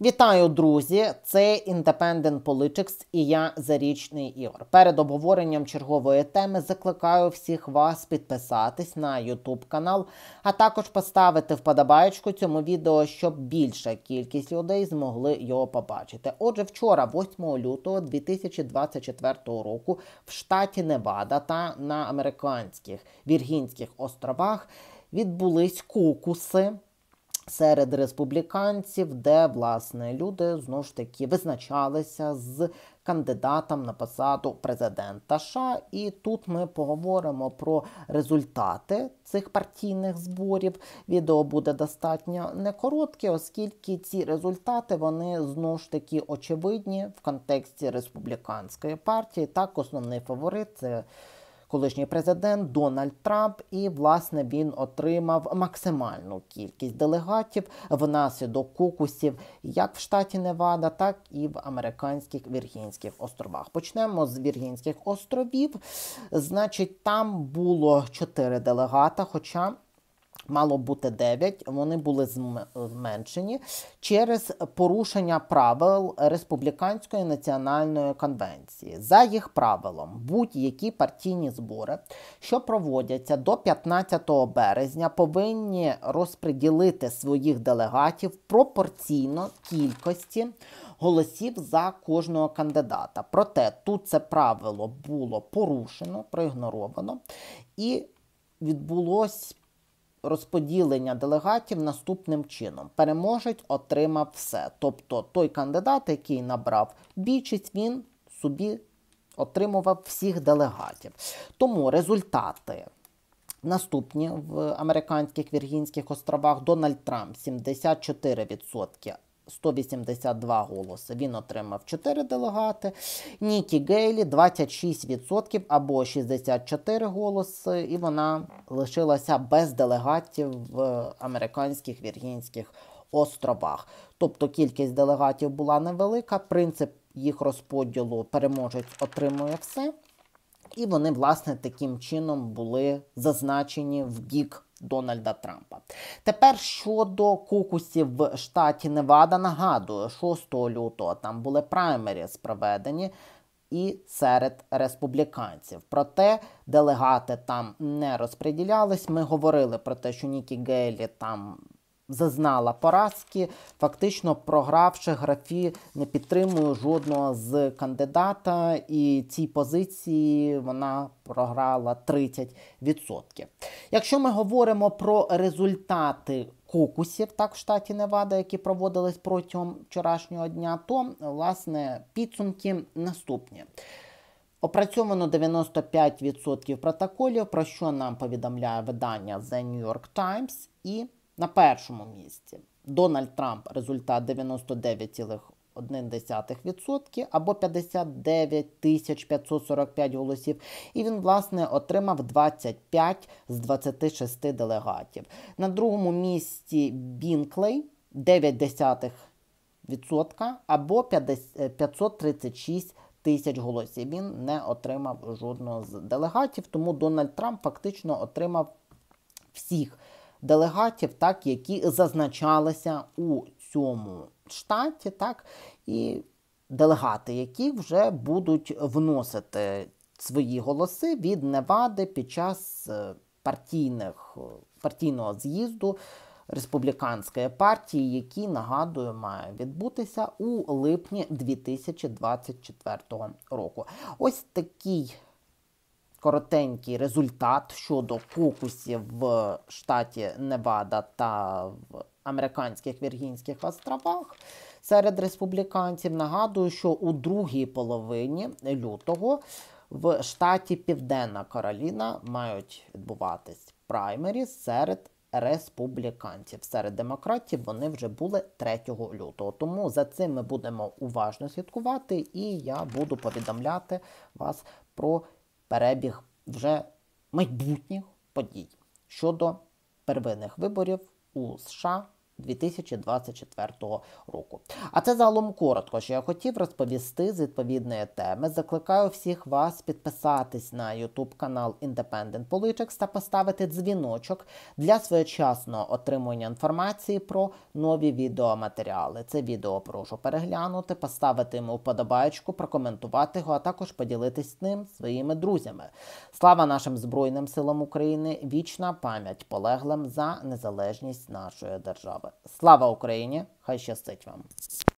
Вітаю, друзі! Це Independent Politics і я, Зарічний Ігор. Перед обговоренням чергової теми закликаю всіх вас підписатись на YouTube канал, а також поставити вподобаєчку цьому відео, щоб більша кількість людей змогли його побачити. Отже, вчора, 8 лютого 2024 року, в штаті Невада та на американських Віргінських островах відбулись кокуси серед республіканців, де, власне, люди, знову ж таки, визначалися з кандидатом на посаду президента США. І тут ми поговоримо про результати цих партійних зборів. Відео буде достатньо не коротке, оскільки ці результати, вони, знову ж таки, очевидні в контексті республіканської партії. Так, основний фаворит – це колишній президент Дональд Трамп, і, власне, він отримав максимальну кількість делегатів внаслідок кокусів як в штаті Невада, так і в американських Віргінських островах. Почнемо з Віргінських островів. Значить, там було 4 делегата, хоча мало бути 9, вони були зменшені через порушення правил Республіканської національної конвенції. За їх правилом, будь-які партійні збори, що проводяться до 15 березня, повинні розподілити своїх делегатів пропорційно кількості голосів за кожного кандидата. Проте тут це правило було порушено, проігноровано, і відбулось розподілення делегатів наступним чином. Переможець отримав все. Тобто той кандидат, який набрав більшість, він собі отримував всіх делегатів. Тому результати наступні в американських Віргінських островах. Дональд Трамп 74%. 182 голоси. Він отримав 4 делегати. Нікі Гейлі 26% або 64 голоси. І вона лишилася без делегатів в американських Віргінських островах. Тобто кількість делегатів була невелика. Принцип їх розподілу: переможець отримує все. І вони, власне, таким чином були зазначені в бік Дональда Трампа. Тепер щодо кокусів в штаті Невада. Нагадую, 6 лютого там були праймеріс проведені і серед республіканців. Проте делегати там не розподілялись. Ми говорили про те, що Нікі Гейлі там зазнала поразки, фактично програвши графі «не підтримую жодного з кандидата», і цій позиції вона програла 30%. Якщо ми говоримо про результати кокусів, так, в штаті Невада, які проводились протягом вчорашнього дня, то, власне, підсумки наступні. Опрацьовано 95% протоколів, про що нам повідомляє видання The New York Times, і на першому місці Дональд Трамп, результат 99,1% або 59 545 голосів. І він, власне, отримав 25 з 26 делегатів. На другому місці Бінклей 0,9% або 536 тисяч голосів. Він не отримав жодного з делегатів, тому Дональд Трамп фактично отримав всіх делегатів, так, які зазначалися у цьому штаті, так, і делегати, які вже будуть вносити свої голоси від Невади під час партійного з'їзду республіканської партії, який, нагадую, має відбутися у липні 2024 року. Ось такий коротенький результат щодо кокусів в штаті Невада та в американських Віргінських островах серед республіканців. Нагадую, що у другій половині лютого в штаті Південна Кароліна мають відбуватись праймеріс серед республіканців. Серед демократів вони вже були 3 лютого. Тому за цим ми будемо уважно слідкувати, і я буду повідомляти вас про перебіг вже майбутніх подій щодо первинних виборів у США 2024 року. А це загалом коротко, що я хотів розповісти з відповідної теми. Закликаю всіх вас підписатись на YouTube канал Independent Politics та поставити дзвіночок для своєчасного отримання інформації про нові відеоматеріали. Це відео прошу переглянути, поставити йому вподобайку, прокоментувати його, а також поділитись ним своїми друзями. Слава нашим Збройним силам України, вічна пам'ять полеглим за незалежність нашої держави. Слава Україні! Хай щастить вам!